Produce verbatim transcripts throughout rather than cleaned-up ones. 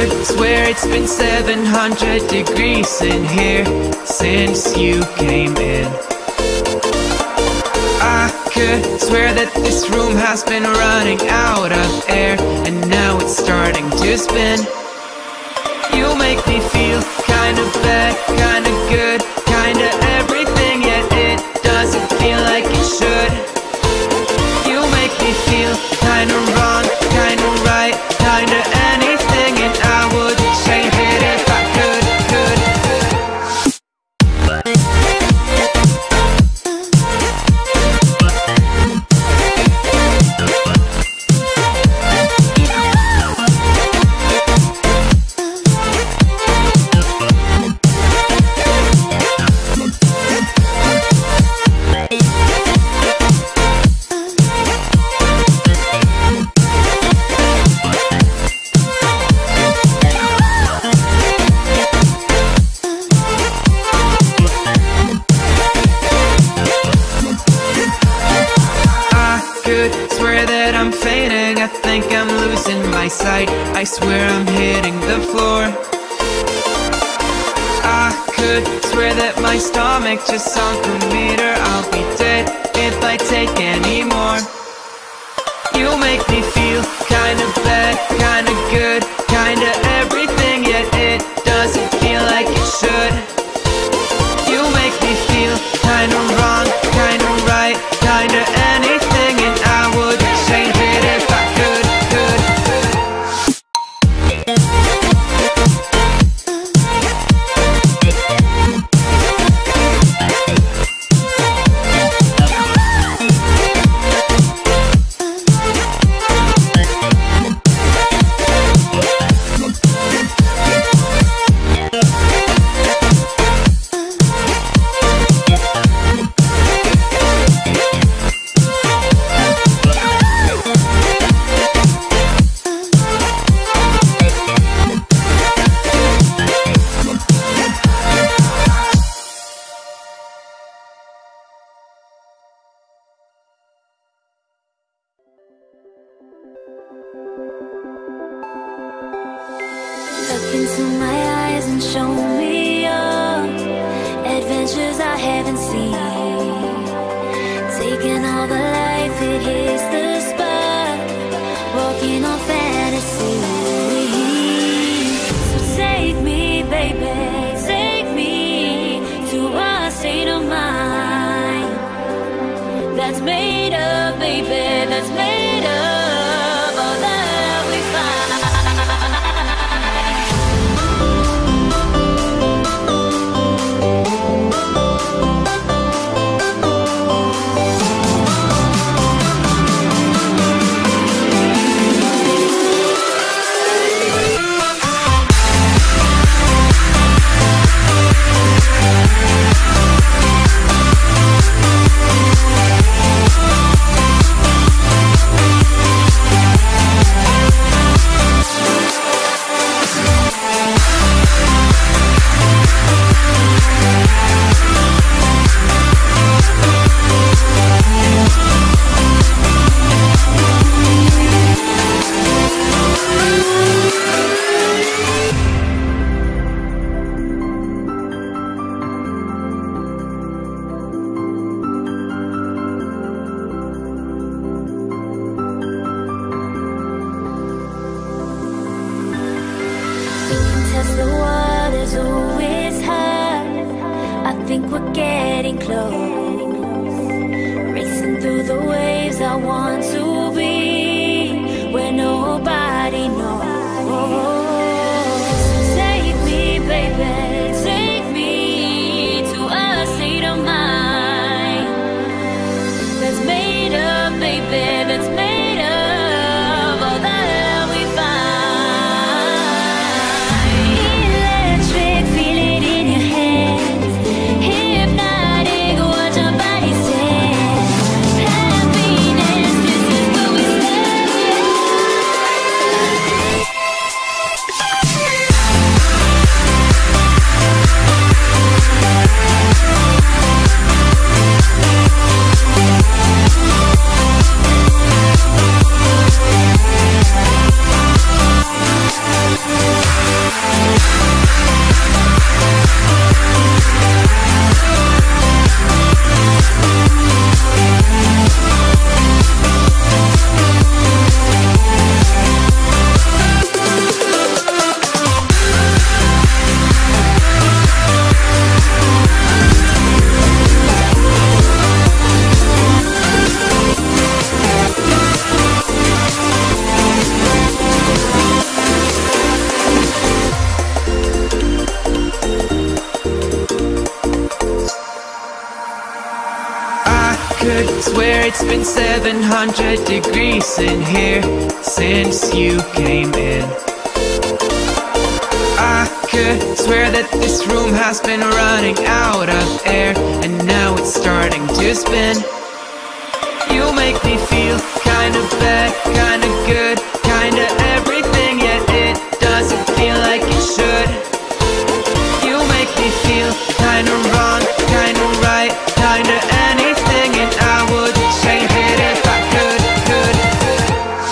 could swear it's been seven hundred degrees in here since you came in. I could swear that this room has been running out of air, and now it's starting to spin. You make me feel kinda bad, kinda good, kinda everything, yet it doesn't feel like it should. You make me feel kinda wrong, kinda right, kinda anything, and I would change it if I could, could, could. I swear I'm hitting the floor. I could swear that my stomach just sunk a meter. I'll be dead if I take any more. You make me feel kinda bad, kinda good, kinda everything, yet it doesn't feel like it should. You make me feel kinda wrong, kinda right, kinda anything, and I would change it if I could, could, could. Look into my eyes and show me your adventures I haven't seen. Taking all the life, it hits the spot. Walking on fantasy. So take me, baby, take me to a state of mind that's made up, baby, that's made up all that we find. The water's always high. I think we're getting close. Racing through the waves, I want to be where nobody knows. Take me, baby, take me to a state of mind that's made up, baby, that's made up all that we find. Happy it's been seven hundred degrees in here since you came in. I could swear that this room has been running out of air, and now it's starting to spin. You make me feel kinda bad, kinda good, kinda everything, yet it doesn't feel like it should. You make me feel kinda wrong, kinda right, kinda anything, and I would change it if I could, could, could.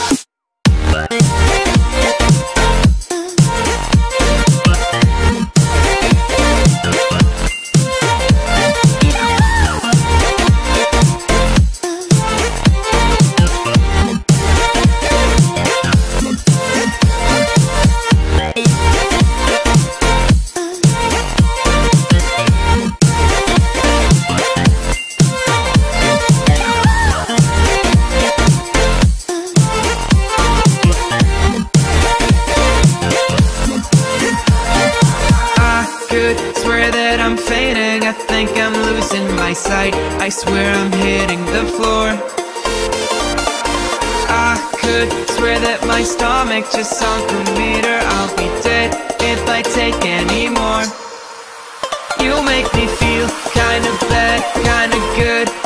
Swear that I'm fainting, I think I'm losing my sight, I swear I'm hitting the floor. I could swear that my stomach just sunk a meter. I'll be dead if I take any more. You make me feel kinda bad, kinda good,